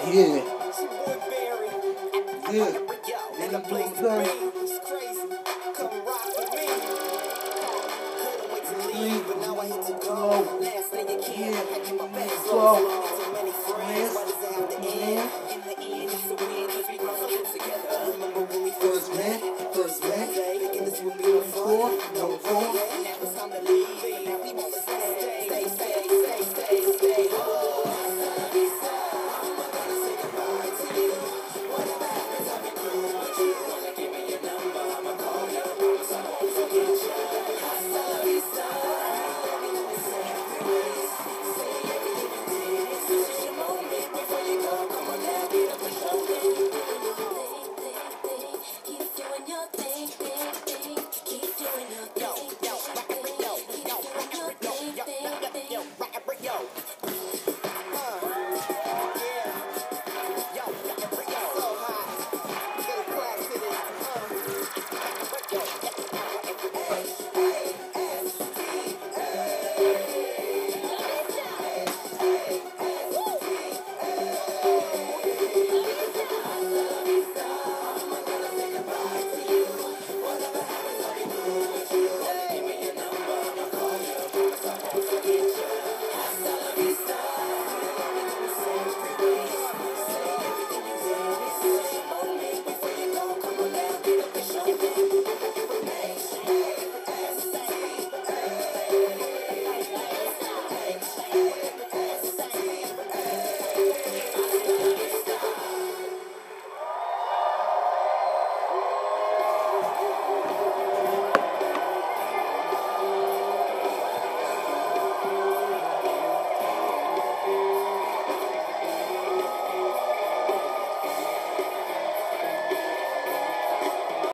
Yeah. Yeah. And the place to be. It's crazy. Come rock with me. Couldn't wait to leave, but now I hit to go. Last thing you can, I get my bags off.